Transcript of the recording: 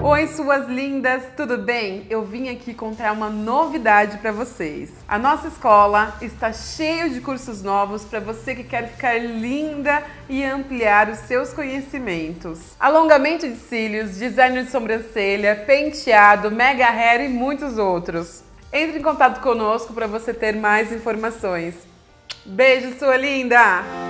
Oi, suas lindas, tudo bem? Eu vim aqui contar uma novidade para vocês. A nossa escola está cheia de cursos novos para você que quer ficar linda e ampliar os seus conhecimentos. Alongamento de cílios, design de sobrancelha, penteado, mega hair e muitos outros. Entre em contato conosco para você ter mais informações. Beijo, sua linda!